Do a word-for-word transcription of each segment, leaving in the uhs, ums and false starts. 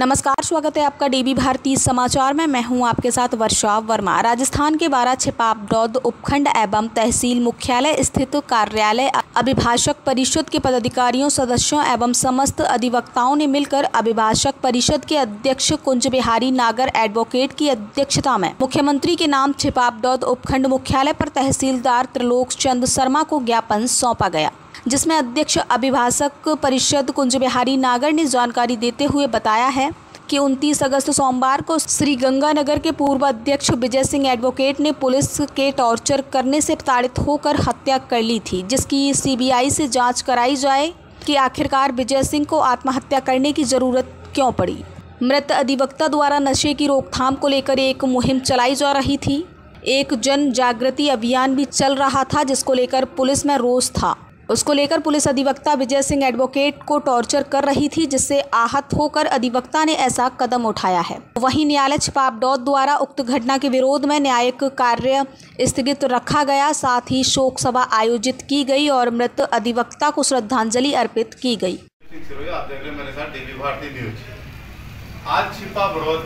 नमस्कार, स्वागत है आपका डीबी भारती समाचार में। मैं हूं आपके साथ वर्षा वर्मा। राजस्थान के बारह छिपाबरौद उपखंड एवं तहसील मुख्यालय स्थित कार्यालय अभिभाषक परिषद के पदाधिकारियों, सदस्यों एवं समस्त अधिवक्ताओं ने मिलकर अभिभाषक परिषद के अध्यक्ष कुंज बिहारी नागर एडवोकेट की अध्यक्षता में मुख्यमंत्री के नाम छिपाबरौद उपखंड मुख्यालय पर तहसीलदार त्रिलोक चंद शर्मा को ज्ञापन सौंपा गया, जिसमें अध्यक्ष अभिभाषक परिषद कुंज बिहारी नागर ने जानकारी देते हुए बताया है कि उनतीस अगस्त सोमवार को श्री गंगानगर के पूर्व अध्यक्ष विजय सिंह एडवोकेट ने पुलिस के टॉर्चर करने से प्रताड़ित होकर हत्या कर ली थी, जिसकी सीबीआई से जांच कराई जाए कि आखिरकार विजय सिंह को आत्महत्या करने की जरूरत क्यों पड़ी। मृत अधिवक्ता द्वारा नशे की रोकथाम को लेकर एक मुहिम चलाई जा रही थी। एक जन जागृति अभियान भी चल रहा था, जिसको लेकर पुलिस में रोष था। उसको लेकर पुलिस अधिवक्ता विजय सिंह एडवोकेट को टॉर्चर कर रही थी, जिससे आहत होकर अधिवक्ता ने ऐसा कदम उठाया है। वहीं न्यायालय छिपाबरौद द्वारा उक्त घटना के विरोध में न्यायिक कार्य स्थगित रखा गया। साथ ही शोक सभा आयोजित की गई और मृत अधिवक्ता को श्रद्धांजलि अर्पित की गई। आप देख रहे हैं मेरे साथ डीबी भारती न्यूज। आज छिपाबरौद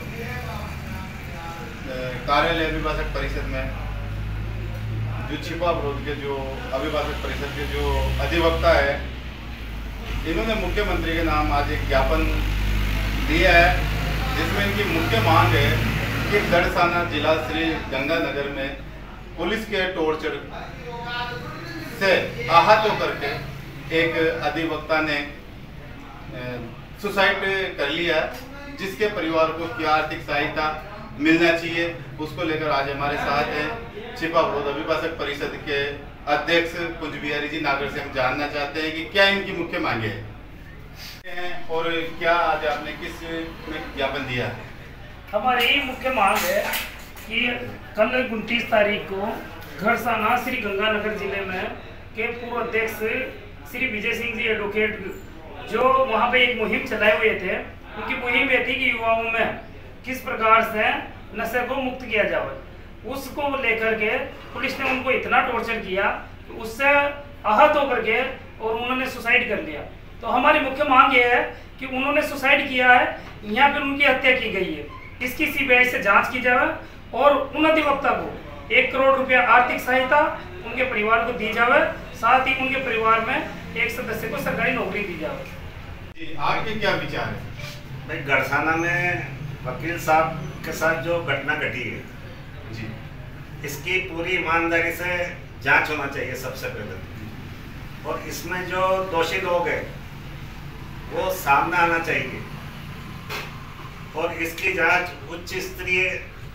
कार्यालय अभिभाषक परिषद में जो छिपाबरौद के जो अभिभाषक परिषद के जो अधिवक्ता है, इन्होंने मुख्यमंत्री के नाम आज एक ज्ञापन दिया है, जिसमें इनकी मुख्य मांग है कि गढ़साना जिला श्री गंगानगर में पुलिस के टॉर्चर से आहत होकर के एक अधिवक्ता ने सुसाइड कर लिया, जिसके परिवार को क्या आर्थिक सहायता मिलना चाहिए, उसको लेकर आज हमारे साथ हैं छिपाबरौद अभिभाषक परिषद के अध्यक्ष कुंज बिहारी जी नागर से हम जानना चाहते हैं कि क्या इनकी मुख्य मांगे हैं और क्या आज आपने किस में ज्ञापन दिया है। हमारी मुख्य मांग है कि कल उनतीस तारीख को गढ़साना श्री गंगानगर जिले में के पूर्व अध्यक्ष श्री विजय सिंह जी एडवोकेट जो वहाँ पे एक मुहिम चलाए हुए थे, उनकी मुहिम ये थी कि युवाओं में किस प्रकार से नशे को मुक्त किया जाए। उसको लेकर के पुलिस ने उनको इतना टॉर्चर किया कि उससे आहत होकर के और उन्होंने सुसाइड कर लिया। तो हमारी मुख्य मांग ये है कि उन्होंने सुसाइड किया है, यहाँ पर उनकी हत्या की गई है, इसकी सीबीआई से जांच की जाए और उन अधिवक्ता को एक करोड़ रुपया आर्थिक सहायता उनके परिवार को दी जाए। साथ ही उनके परिवार में एक सदस्य को सरकारी नौकरी दी जाए। आपके क्या विचार है? भाई, गढ़साना में वकील साहब के साथ जो घटना घटी है जी, इसकी पूरी ईमानदारी से जांच होना चाहिए सबसे पहले, और इसमें जो दोषी लोग हैं वो सामने आना चाहिए और इसकी जांच उच्च स्तरीय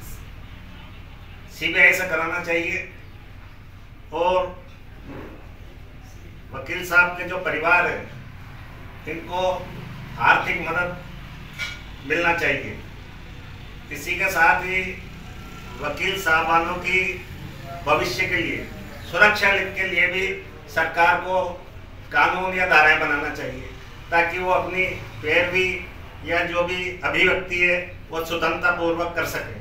सीबीआई से कराना चाहिए। और वकील साहब के जो परिवार है इनको आर्थिक मदद मिलना चाहिए। इसी के साथ ही वकील साहबानों की भविष्य के लिए सुरक्षा के लिए भी सरकार को कानून या धाराएं बनाना चाहिए, ताकि वो अपनी पैरवी या जो भी अभिव्यक्ति है वो स्वतंत्रता पूर्वक कर सके।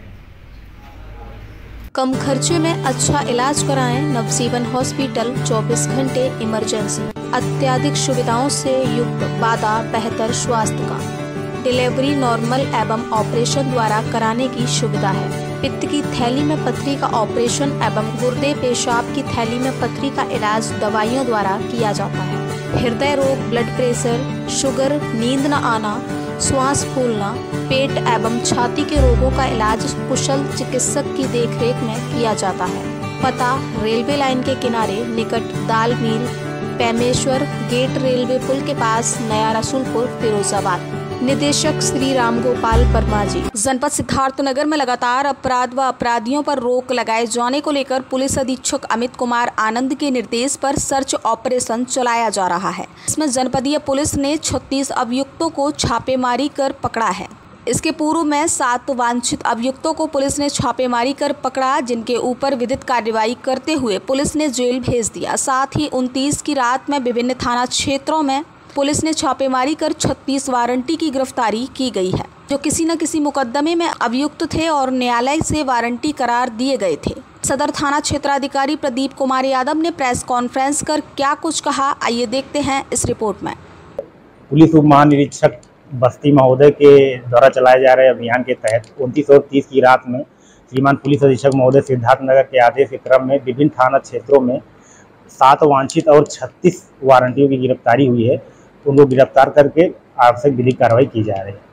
कम खर्चे में अच्छा इलाज कराएं। नवजीवन हॉस्पिटल चौबीस घंटे इमरजेंसी, अत्याधिक सुविधाओं से युक्त वादा बेहतर स्वास्थ्य का। डिलीवरी नॉर्मल एवं ऑपरेशन द्वारा कराने की सुविधा है। पित्त की थैली में पथरी का ऑपरेशन एवं गुर्दे पेशाब की थैली में पथरी का इलाज दवाइयों द्वारा किया जाता है। हृदय रोग, ब्लड प्रेशर, शुगर, नींद न आना, श्वास फूलना, पेट एवं छाती के रोगों का इलाज कुशल चिकित्सक की देखरेख में किया जाता है। पता रेलवे लाइन के किनारे निकट दाल मिल, पेमेश्वर गेट, रेलवे पुल के पास, नया रसूलपुर, फिरोजाबाद। निदेशक श्री राम गोपाल वर्मा जी। जनपद सिद्धार्थनगर में लगातार अपराध व अपराधियों पर रोक लगाए जाने को लेकर पुलिस अधीक्षक अमित कुमार आनंद के निर्देश पर सर्च ऑपरेशन चलाया जा रहा है। इसमें जनपदीय पुलिस ने छत्तीस अभियुक्तों को छापेमारी कर पकड़ा है। इसके पूर्व में सात वांछित अभियुक्तों को पुलिस ने छापेमारी कर पकड़ा, जिनके ऊपर विधिक कार्रवाई करते हुए पुलिस ने जेल भेज दिया। साथ ही उनतीस की रात में विभिन्न थाना क्षेत्रों में पुलिस ने छापेमारी कर छत्तीस वारंटी की गिरफ्तारी की गई है, जो किसी न किसी मुकदमे में अभियुक्त थे और न्यायालय से वारंटी करार दिए गए थे। सदर थाना क्षेत्राधिकारी प्रदीप कुमार यादव ने प्रेस कॉन्फ्रेंस कर क्या कुछ कहा, आइए देखते हैं इस रिपोर्ट में। पुलिस उप महानिरीक्षक बस्ती महोदय के द्वारा चलाए जा रहे अभियान के तहत उनतीस और तीस की रात में श्रीमान पुलिस अधीक्षक महोदय सिद्धार्थ नगर के आदेश के क्रम में विभिन्न थाना क्षेत्रों में सात वांछित और छत्तीस वारंटियों की गिरफ्तारी हुई है। तो उनको गिरफ्तार करके आवश्यक विधिक कार्रवाई की जा रही है।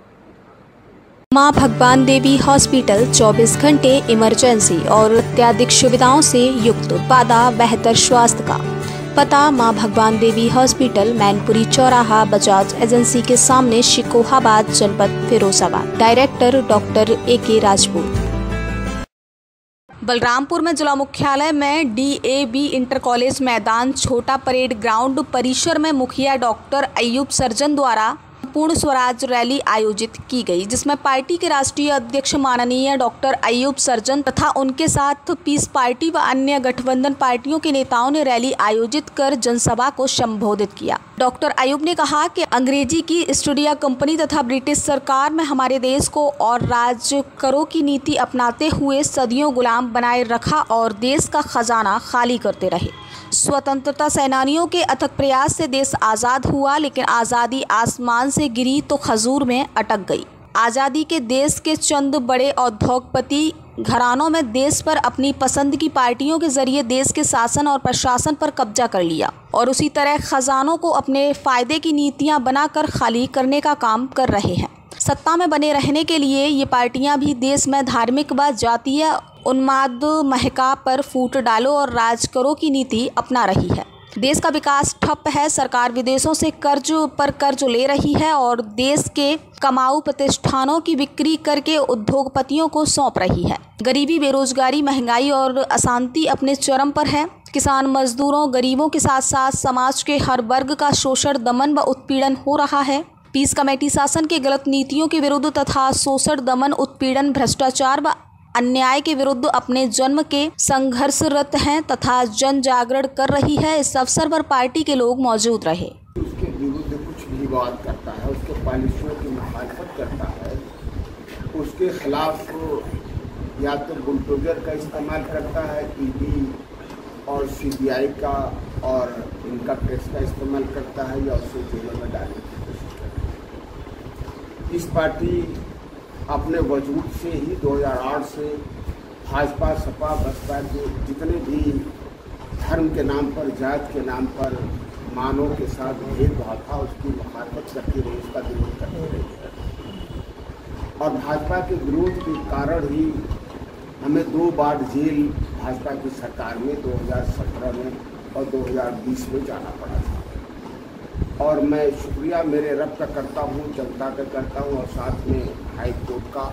मां भगवान देवी हॉस्पिटल चौबीस घंटे इमरजेंसी और अत्याधिक सुविधाओं से युक्त वादा बेहतर स्वास्थ्य का। पता मां भगवान देवी हॉस्पिटल, मैनपुरी चौराहा, बजाज एजेंसी के सामने, शिकोहाबाद, जनपद फिरोजाबाद। डायरेक्टर डॉक्टर ए के राजपूत। बलरामपुर में जिला मुख्यालय में D A B inter college मैदान, छोटा परेड ग्राउंड परिसर में मुखिया डॉक्टर अयूब सर्जन द्वारा पूर्ण स्वराज रैली आयोजित की गई, जिसमें पार्टी के राष्ट्रीय अध्यक्ष माननीय डॉक्टर अयूब सर्जन तथा उनके साथ पीस पार्टी व अन्य गठबंधन पार्टियों के नेताओं ने रैली आयोजित कर जनसभा को संबोधित किया। डॉक्टर अयूब ने कहा कि अंग्रेजी की ईस्ट इंडिया कंपनी तथा ब्रिटिश सरकार में हमारे देश को और राज करों की नीति अपनाते हुए सदियों गुलाम बनाए रखा और देश का खजाना खाली करते रहे। स्वतंत्रता सेनानियों के अथक प्रयास से देश आज़ाद हुआ, लेकिन आज़ादी आसमान से गिरी तो खजूर में अटक गई। आज़ादी के देश के चंद बड़े उद्योगपति घरानों में देश पर अपनी पसंद की पार्टियों के जरिए देश के शासन और प्रशासन पर कब्जा कर लिया और उसी तरह खजानों को अपने फायदे की नीतियां बनाकर खाली करने का काम कर रहे हैं। सत्ता में बने रहने के लिए ये पार्टियां भी देश में धार्मिक व जातीय उन्माद महका पर फूट डालो और राज करो की नीति अपना रही है। देश का विकास ठप है, सरकार विदेशों से कर्ज पर कर्ज ले रही है और देश के कमाऊ प्रतिष्ठानों की बिक्री करके उद्योगपतियों को सौंप रही है। गरीबी, बेरोजगारी, महंगाई और अशांति अपने चरम पर है। किसान, मजदूरों, गरीबों के साथ साथ समाज के हर वर्ग का शोषण, दमन व उत्पीड़न हो रहा है। पीस कमेटी शासन के गलत नीतियों के विरुद्ध तथा शोषण, दमन, उत्पीड़न, भ्रष्टाचार व अन्याय के विरुद्ध अपने जन्म के संघर्षरत हैं तथा जन जागरण कर रही है। इस अवसर पर पार्टी के लोग मौजूद रहे। उसके विरुद्ध कुछ भी बात करता है, उसके पॉलिसियों की मुखालफत करता है, उसके खिलाफ या तो बुलडोजर का इस्तेमाल करता है, ईडी और सीबीआई का और इनकम टैक्स का इस्तेमाल करता है, या उसे जेलों में डालने की कोशिश करता है। इस पार्टी अपने वजूद से ही दो हज़ार आठ से भाजपा, सपा, बसपा के जितने भी धर्म के नाम पर, जात के नाम पर मानव के साथ भेदभाव था, उसकी मुखालफत करती रही, उसका विरोध करती रही है। और भाजपा के विरोध के कारण ही हमें दो बार जेल भाजपा की सरकार में दो हज़ार सत्रह में और दो हज़ार बीस में जाना पड़ा था। और मैं शुक्रिया मेरे रब का करता हूँ, जनता का करता हूँ और साथ में हाई कोर्ट का,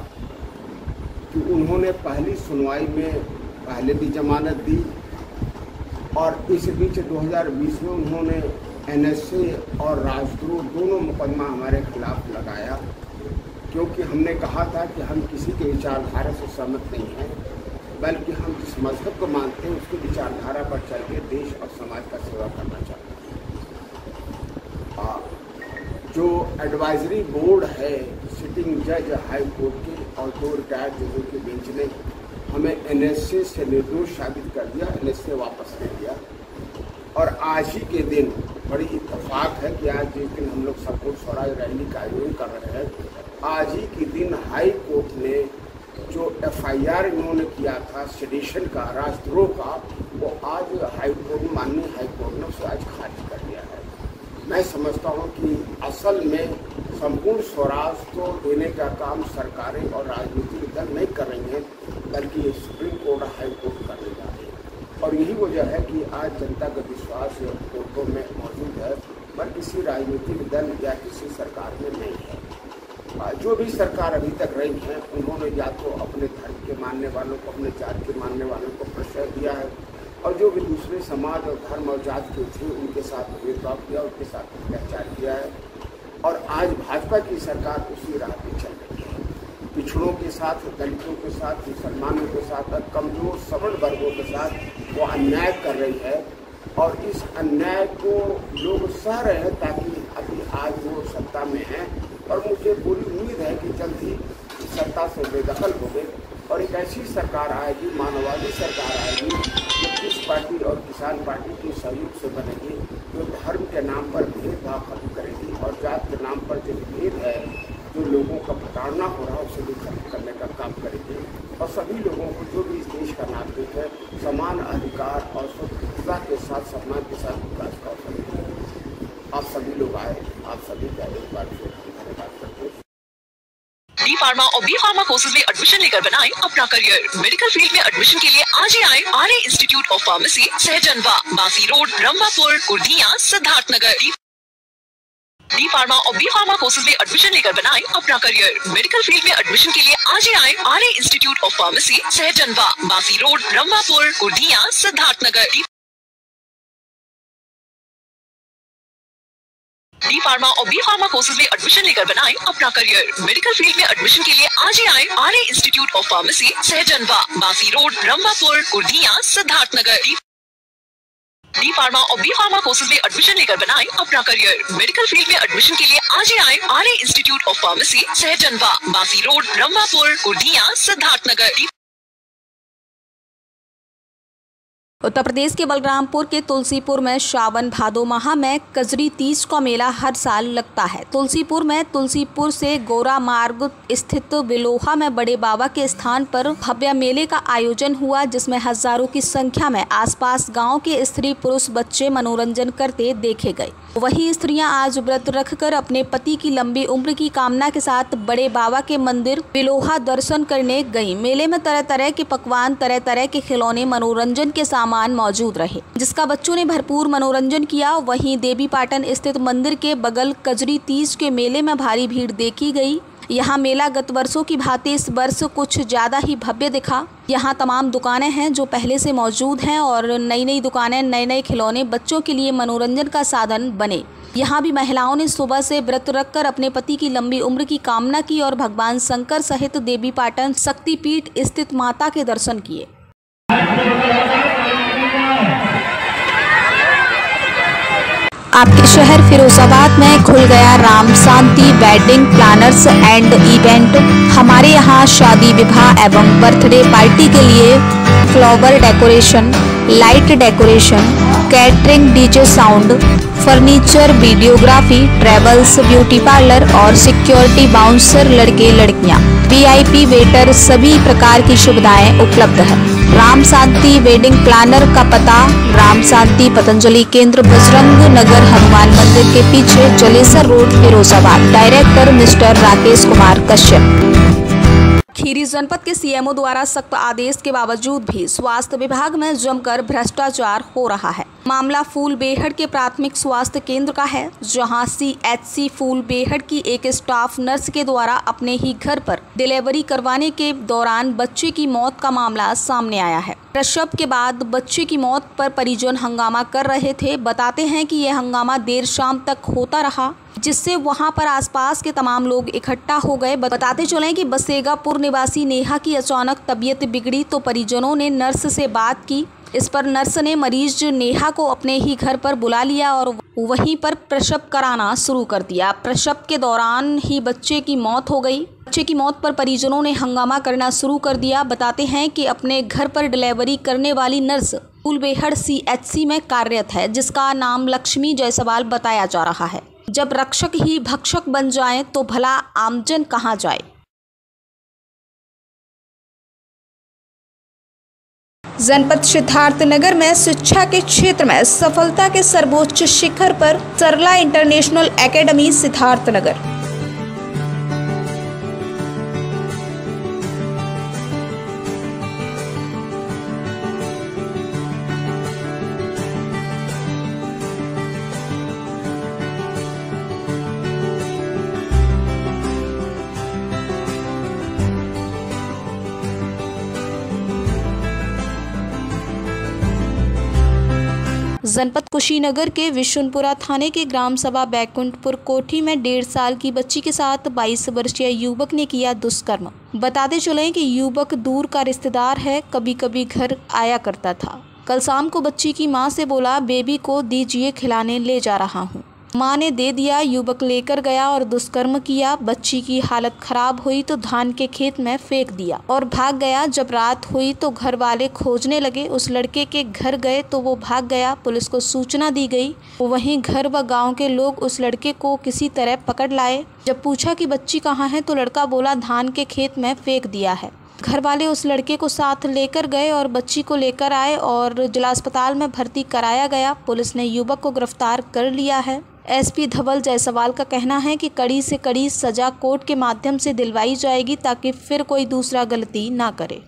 कि उन्होंने पहली सुनवाई में पहले भी जमानत दी और इस बीच दो हज़ार बीस में उन्होंने एन एस ए और राजद्रोह दोनों मुकदमा हमारे खिलाफ लगाया, क्योंकि हमने कहा था कि हम किसी के विचारधारा से सहमत नहीं हैं, बल्कि हम जिस मजहब को मानते हैं उसकी विचारधारा पर चल के देश और समाज का सेवा करना चाहते हैं। जो एडवाइजरी बोर्ड है सिटिंग जज हाई कोर्ट के और दो रिटायर्ड जजों के बेंच ने हमें एन एस ए से निर्दोष साबित कर दिया, एन एस ए वापस ले दिया। और आज ही के दिन बड़ी इत्तेफाक है कि आज जिस दिन हम लोग संपूर्ण स्वराज रैली का आयोजन कर रहे हैं, आज ही के दिन हाई कोर्ट ने जो एफ आई आर इन्होंने किया था सेडिशन का, राजद्रोह का, वो आज हाई कोर्ट, माननीय हाई कोर्ट ने उसे आज खारिज कर दिया है। मैं समझता हूँ कि असल में संपूर्ण स्वराज को देने का काम सरकारें और राजनीतिक दल नहीं कर रही हैं, बल्कि सुप्रीम कोर्ट, हाई कोर्ट करने जा रही है। और यही वजह है कि आज जनता का विश्वास कोर्टों में मौजूद है, पर किसी राजनीतिक दल या किसी सरकार में नहीं है। जो भी सरकार अभी तक रही है, उन्होंने या तो अपने धर्म के मानने वालों को, अपने जात के मानने वालों को प्रश्रय दिया है, और जो भी दूसरे समाज और धर्म और जात के थे उनके साथ भेदभाव किया, उनके साथ अत्याचार किया है। और आज भाजपा की सरकार उसी राह पे चल रही है, पिछड़ों के साथ, दलितों के साथ, मुसलमानों के साथ और कमजोर सवर्ण वर्गों के साथ वो अन्याय कर रही है। और इस अन्याय को लोग सह रहे हैं, ताकि अभी आज वो सत्ता में हैं और मुझे पूरी उम्मीद है कि जल्द ही सत्ता से बेदखल हो गए और एक ऐसी सरकार आएगी, मानववादी सरकार आएगी, जो किस पार्टी और किसान पार्टी के सहयोग से बनेगी, जो धर्म के नाम पर भेदभाव खत्म करेगी और जात के नाम पर जो भेद है, जो लोगों का प्रताड़ना हो रहा है, उसे भी खत्म करने का काम करेगी और सभी लोगों को, जो भी इस देश का नागरिक है, समान अधिकार और स्वतंत्रता के साथ, सम्मान के साथ विकास का अवसर देगी। आप सभी लोग आए, आप सभी का एक बार फिर धन्यवाद करते हैं। डी फार्मा और बी फार्मा कोर्सेज में एडमिशन लेकर बनाएं अपना करियर। मेडिकल फील्ड में एडमिशन के लिए आज ही आए R A institute of pharmacy, Sahjanwa, Basi road, Rambhapur, Kurdiya, Siddharth Nagar. D pharma और बी फार्मा कोर्सेज में एडमिशन लेकर बनाएं अपना करियर। मेडिकल फील्ड में एडमिशन के लिए आज ही आए R A institute of pharmacy, Sahjanwa, Basi road, Rambhapur, Kurdiya, Siddharth Nagar. D pharma और बी फार्मा कोर्सेज में एडमिशन लेकर बनाएं अपना करियर। मेडिकल फील्ड में एडमिशन के लिए आज ही आए R A institute of pharmacy, Sahjanwa, Basi road, Rambhapur, Kurdiya, Siddharth Nagar. D pharma और बी फार्मा कोर्सेज में एडमिशन लेकर बनाएं अपना करियर। मेडिकल फील्ड में एडमिशन के लिए आज ही आए R A institute of pharmacy, Sahjanwa, Basi road, Rambhapur, Kurdiya, Siddharth Nagar. Uttar Pradesh के बलरामपुर के तुलसीपुर में श्रावण भादो माह में कजरी तीज का मेला हर साल लगता है। तुलसीपुर में तुलसीपुर से गोरा मार्ग स्थित बिलोहा में बड़े बाबा के स्थान पर भव्य मेले का आयोजन हुआ, जिसमें हजारों की संख्या में आसपास गांव के स्त्री पुरुष बच्चे मनोरंजन करते देखे गए। वहीं स्त्रियां आज व्रत रखकर अपने पति की लंबी उम्र की कामना के साथ बड़े बाबा के मंदिर बिलोहा दर्शन करने गयी। मेले में तरह तरह के पकवान, तरह तरह के खिलौने, मनोरंजन के सामान मौजूद रहे, जिसका बच्चों ने भरपूर मनोरंजन किया। वहीं देवीपाटन स्थित मंदिर के बगल कजरी तीज के मेले में भारी भीड़ देखी गई। यहाँ मेला गत वर्षों की भांति इस वर्ष कुछ ज्यादा ही भव्य दिखा। यहाँ तमाम दुकानें हैं जो पहले से मौजूद हैं और नई नई दुकानें, नए नए खिलौने बच्चों के लिए मनोरंजन का साधन बने। यहाँ भी महिलाओं ने सुबह से व्रत रखकर अपने पति की लंबी उम्र की कामना की और भगवान शंकर सहित देवीपाटन शक्तिपीठ स्थित माता के दर्शन किए। आपके शहर फिरोजाबाद में खुल गया Ram Shanti wedding planners and event. हमारे यहाँ शादी, विवाह एवं बर्थडे पार्टी के लिए flower decoration, light decoration, catering, DJ sound, furniture, videography, travels, beauty parlour और सिक्योरिटी बाउंसर, लड़के लड़कियां, वीआईपी वेटर, सभी प्रकार की सुविधाएं उपलब्ध है। राम शांति वेडिंग प्लानर का पता राम शांति पतंजलि केंद्र, बजरंग नगर, हनुमान मंदिर के पीछे, Jalesar road, Firozabad. Director mister Rakesh Kumar Kashyap. Kheri जनपद के सीएमओ द्वारा सख्त आदेश के बावजूद भी स्वास्थ्य विभाग में जमकर भ्रष्टाचार हो रहा है। मामला फूलबेहड़ के प्राथमिक स्वास्थ्य केंद्र का है, जहां सीएचसी फूलबेहड़ की एक स्टाफ नर्स के द्वारा अपने ही घर पर डिलीवरी करवाने के दौरान बच्चे की मौत का मामला सामने आया है। प्रसव के बाद बच्चे की मौत पर परिजन हंगामा कर रहे थे। बताते हैं कि यह हंगामा देर शाम तक होता रहा, जिससे वहां पर आसपास के तमाम लोग इकट्ठा हो गए। बताते चलें कि बसेगापुर निवासी नेहा की अचानक तबीयत बिगड़ी तो परिजनों ने नर्स से बात की। इस पर नर्स ने मरीज नेहा को अपने ही घर पर बुला लिया और वहीं पर प्रसव कराना शुरू कर दिया। प्रसव के दौरान ही बच्चे की मौत हो गई। बच्चे की मौत पर परिजनों ने हंगामा करना शुरू कर दिया। बताते हैं कि अपने घर पर डिलीवरी करने वाली नर्स फूलबेहड़ सीएचसी में कार्यरत है, जिसका नाम लक्ष्मी जायसवाल बताया जा रहा है। जब रक्षक ही भक्षक बन जाए तो भला आमजन कहाँ जाए। जनपद सिद्धार्थनगर में शिक्षा के क्षेत्र में सफलता के सर्वोच्च शिखर पर सरला इंटरनेशनल एकेडमी सिद्धार्थनगर। जनपद कुशीनगर के विशुनपुरा थाने के ग्राम सभा बैकुंठपुर कोठी में डेढ़ साल की बच्ची के साथ बाईस वर्षीय युवक ने किया दुष्कर्म। बताते चले कि युवक दूर का रिश्तेदार है, कभी कभी घर आया करता था। कल शाम को बच्ची की मां से बोला, बेबी को दीजिए खिलाने ले जा रहा हूं। मां ने दे दिया, युवक लेकर गया और दुष्कर्म किया। बच्ची की हालत खराब हुई तो धान के खेत में फेंक दिया और भाग गया। जब रात हुई तो घर वाले खोजने लगे। उस लड़के के घर गए तो वो भाग गया। पुलिस को सूचना दी गई। वहीं घर व गांव के लोग उस लड़के को किसी तरह पकड़ लाए। जब पूछा कि बच्ची कहाँ है तो लड़का बोला धान के खेत में फेंक दिया है। घर वाले उस लड़के को साथ लेकर गए और बच्ची को लेकर आए और जिला अस्पताल में भर्ती कराया गया। पुलिस ने युवक को गिरफ्तार कर लिया है। एसपी धवल जायसवाल का कहना है कि कड़ी से कड़ी सजा कोर्ट के माध्यम से दिलवाई जाएगी ताकि फिर कोई दूसरा गलती ना करे।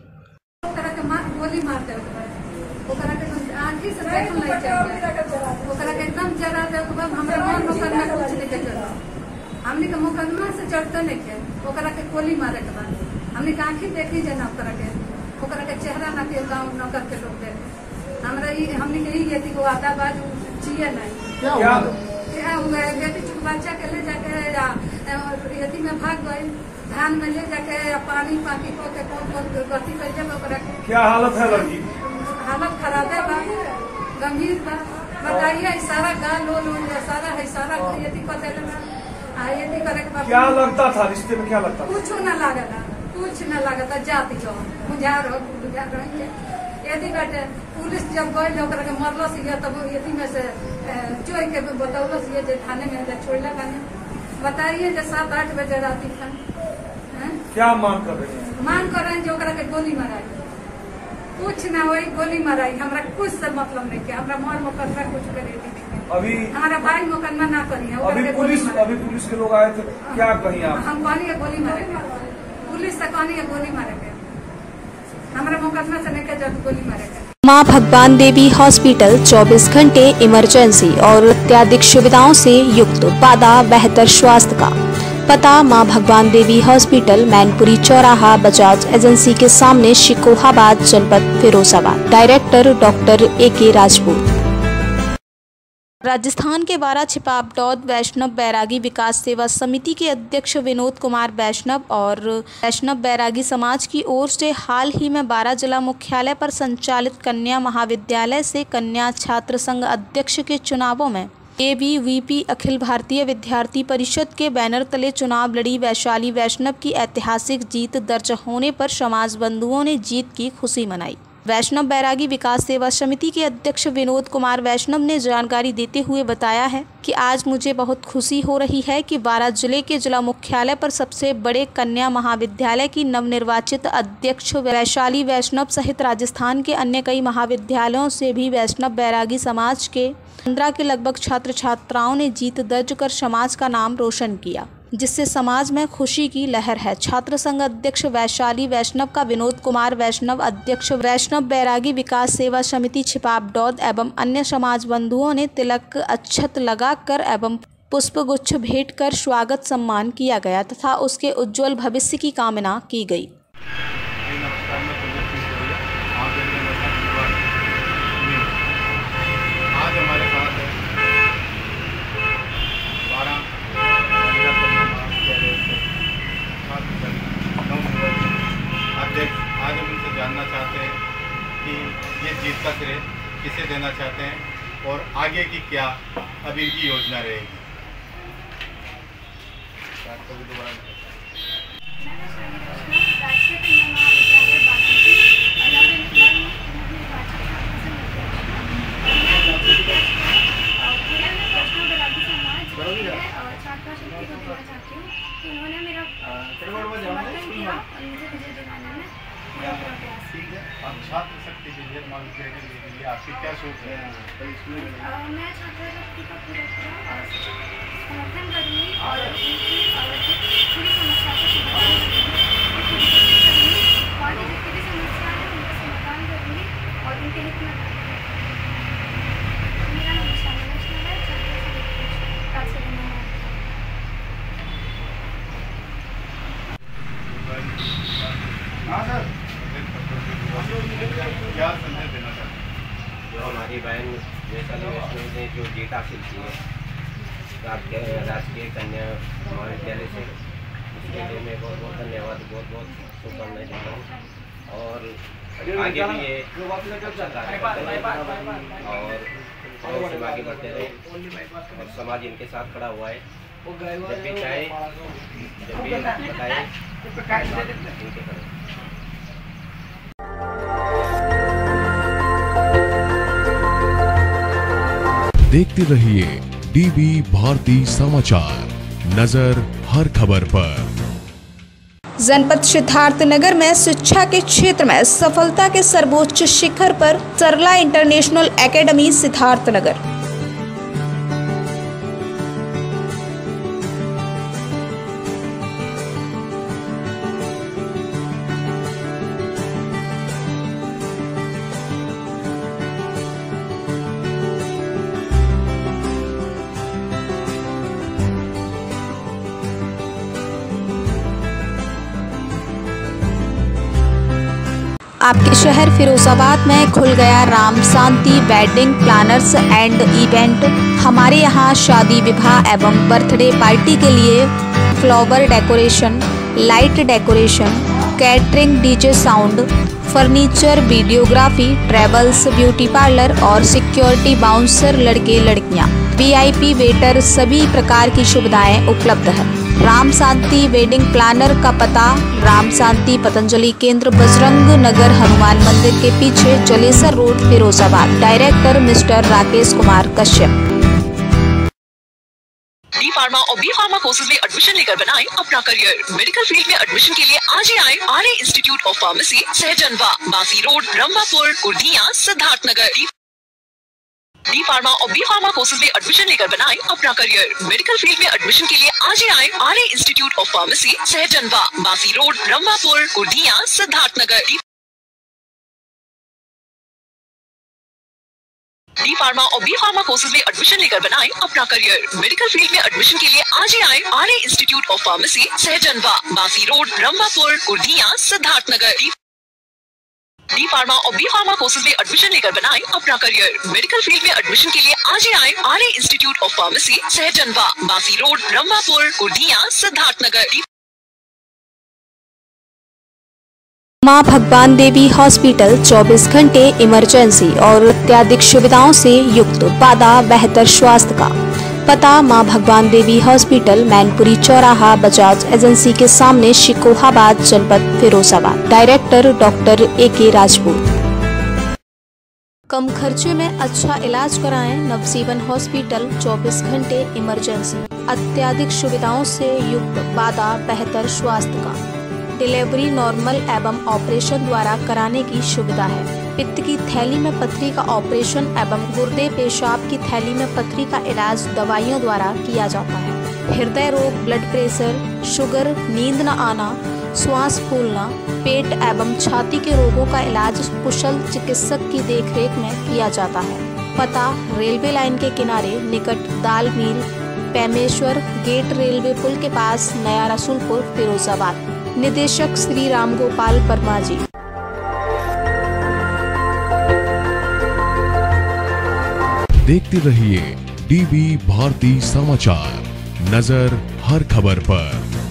हमने के मुकदमा से चढ़ते नहीं के ओकरा के गोली मारे के बाद हमने के आंखी देखी जना ओकरा के ओकरा के चेहरा ना के गांव नगर के लोग देखे। हमरा ई हमने के ई यति को आधा बाज चाहिए नहीं क्या हुआ क्या हुआ बेटी चुक बच्चा के ले जाके यति में भाग गई। धान में ले जाके पानी पाकी को के कौन कौन गति कर जब ओकरा क्या हालत है लड़की? हालत खराब है बा, गंभीर बा। बताइए सारा गाल लो लो सारा है सारा यति पता लगा यति करे के क्या लगता था रिश्ते में? क्या लगता था? कुछ न लागता कुछ न लागता जाति जो बुझार हो बुझार रही यदि बेटे पुलिस जब गई ओकरा के मरलस ये तब यदि में से चोई के बतौलस ये जे थाने में जे छोड़ला कने। बताइए जे सात आठ बजे रात था क्या मांग कर रहे हैं? मांग कर रहे हैं जो ओकरा के गोली माराई। कुछ ना होई गोली माराई। हमरा कुछ से मतलब नहीं के हमरा मर मुकदमा कुछ करे नहीं। अभी हमारा भाई मुकदमा ना करिए। अभी पुलिस अभी पुलिस के लोग आए थे क्या कहीं आप? हम कहनी है गोली मारे पुलिस से कहनी है गोली मारे हमारा मुकदमा से नहीं जब गोली मारे। मां भगवान देवी हॉस्पिटल चौबीस घंटे इमरजेंसी और अत्याधिक सुविधाओं से युक्त, वादा बेहतर स्वास्थ्य का। पता मां भगवान देवी हॉस्पिटल, मैनपुरी चौराहा, बजाज एजेंसी के सामने, शिकोहाबाद, जनपद फिरोजाबाद। डायरेक्टर डॉक्टर ए के राजपूत। राजस्थान के बारा छिपाबटौद वैष्णव बैरागी विकास सेवा समिति के अध्यक्ष विनोद कुमार वैष्णव और वैष्णव बैरागी समाज की ओर से हाल ही में बारा जिला मुख्यालय पर संचालित कन्या महाविद्यालय से कन्या छात्र संघ अध्यक्ष के चुनावों में A B V P Akhil Bharatiya Vidyarthi परिषद के बैनर तले चुनाव लड़ी वैशाली वैष्णव की ऐतिहासिक जीत दर्ज होने पर समाज बंधुओं ने जीत की खुशी मनाई। वैष्णव बैरागी विकास सेवा समिति के अध्यक्ष विनोद कुमार वैष्णव ने जानकारी देते हुए बताया है कि आज मुझे बहुत खुशी हो रही है कि बारा जिले के जिला मुख्यालय पर सबसे बड़े कन्या महाविद्यालय की नवनिर्वाचित अध्यक्ष वैशाली वैष्णव सहित राजस्थान के अन्य कई महाविद्यालयों से भी वैष्णव बैरागी समाज के पंद्रह के लगभग छात्र छात्राओं ने जीत दर्ज कर समाज का नाम रोशन किया, जिससे समाज में खुशी की लहर है। छात्र संघ अध्यक्ष वैशाली वैष्णव का विनोद कुमार वैष्णव, अध्यक्ष वैष्णव बैरागी विकास सेवा समिति छिपाबटौद एवं अन्य समाज बंधुओं ने तिलक अक्षत लगाकर एवं पुष्पगुच्छ भेंट कर स्वागत सम्मान किया गया तथा उसके उज्जवल भविष्य की कामना की गई। आज हमारे साथ है बारह अध्यक्ष। आज हम इनसे जानना चाहते हैं कि ये जीत का श्रेय किसे देना चाहते हैं और आगे की क्या अभी की योजना रहेगी। इन्होंने मेरा समर्थन किया और मुझे विजय दिलाने में मेरा पूरा प्रयास किया। आप छात्र शक्ति विजय महाविद्यालय के लिए आपकी क्या सोच है? मैं छात्र शक्ति का पूरा पूरा समर्थन करूँगी और उनकी पूरी समस्या का समाधान करूँगी और जितनी भी समस्या है उनका समाधान करूँगी और उनके हित में मेरा नाम शामिल है छात्र शक्ति हाँ सर, क्या संदेश देना चाहते हैं? जो हमारी बहन वैशाली वैष्णव ने जो जीत हासिल की है राजकीय राजकीय कन्या महाविद्यालय से, उसके लिए मैं बहुत बहुत धन्यवाद बहुत बहुत शुभकामनाएं देता हूँ और आगे भी ये अच्छा कार्य करते रहें और और सिर्फ आगे बढ़ते रहे और समाज इनके साथ खड़ा हुआ है। जब भी चाहे जब भी बताए इनके खड़े। देखते रहिए डीबी भारती समाचार, नजर हर खबर पर। जनपद सिद्धार्थनगर में शिक्षा के क्षेत्र में सफलता के सर्वोच्च शिखर पर सरला इंटरनेशनल एकेडमी सिद्धार्थनगर। आपके शहर फिरोजाबाद में खुल गया Ram Shanti wedding planners and event. हमारे यहाँ शादी विवाह एवं बर्थडे पार्टी के लिए flower decoration, light decoration, catering, DJ sound, furniture, videography, travels, beauty parlour और सिक्योरिटी बाउंसर, लड़के लड़कियाँ, वीआईपी वेटर, सभी प्रकार की सुविधाएं उपलब्ध है। राम शांति वेडिंग प्लानर का पता राम शांति पतंजलि केंद्र, बजरंग नगर, हनुमान मंदिर के पीछे, Jalesar road, Firozabad. Director mister Rakesh Kumar Kashyap. D pharma और बी फार्मा कोर्सेज में एडमिशन लेकर बनाएं अपना करियर। मेडिकल फील्ड में एडमिशन के लिए आज ही आए Arya institute of pharmacy, Sahjanwa, Basi road, Rambhapur, Kurdiya, Siddharthnagar. D pharma और बी फार्मा कोर्सेज में एडमिशन लेकर बनाएं अपना करियर। मेडिकल फील्ड में एडमिशन के लिए आज ही आए Arya institute of pharmacy, Sahjanwa, Basi road, Rambhapur, Kurdiya, Siddharthnagar. D pharma और बी फार्मा कोर्सेज में एडमिशन लेकर बनाएं अपना करियर। मेडिकल फील्ड में एडमिशन के लिए आज ही आए Arya institute of pharmacy, Sahjanwa, Basi road, Rambhapur, Kurdiya, Siddharthnagar. D pharma और बी फार्मा कोर्सेज में एडमिशन लेकर बनाएं अपना करियर। मेडिकल फील्ड में एडमिशन के लिए आज ही आए Arya institute of pharmacy, Sahjanwa, Basi road, Rambhapur, Kurdiya, Siddharthnagar. मां भगवान देवी हॉस्पिटल चौबीस घंटे इमरजेंसी और अत्याधिक सुविधाओं से युक्त, वादा बेहतर स्वास्थ्य का। पता मां भगवान देवी हॉस्पिटल, मैनपुरी चौराहा, बजाज एजेंसी के सामने, शिकोहाबाद, जनपद फिरोजाबाद। डायरेक्टर डॉक्टर ए के राजपूत। कम खर्चे में अच्छा इलाज कराएं नवजीवन हॉस्पिटल, चौबीस घंटे इमरजेंसी, अत्याधिक सुविधाओं से युक्त, वादा बेहतर स्वास्थ्य का। डिलीवरी नॉर्मल एवं ऑपरेशन द्वारा कराने की सुविधा है। पित्त की थैली में पथरी का ऑपरेशन एवं गुर्दे पेशाब की थैली में पथरी का इलाज दवाइयों द्वारा किया जाता है। हृदय रोग, ब्लड प्रेशर, शुगर, नींद न आना, श्वास फूलना, पेट एवं छाती के रोगों का इलाज कुशल चिकित्सक की देखरेख में किया जाता है। पता रेलवे लाइन के किनारे निकट दाल मिल, पेमेश्वर गेट, रेलवे पुल के पास, नया रसूलपुर, फिरोजाबाद। निदेशक श्री राम गोपाल वर्मा जी। देखते रहिए डीबी भारती समाचार, नजर हर खबर पर।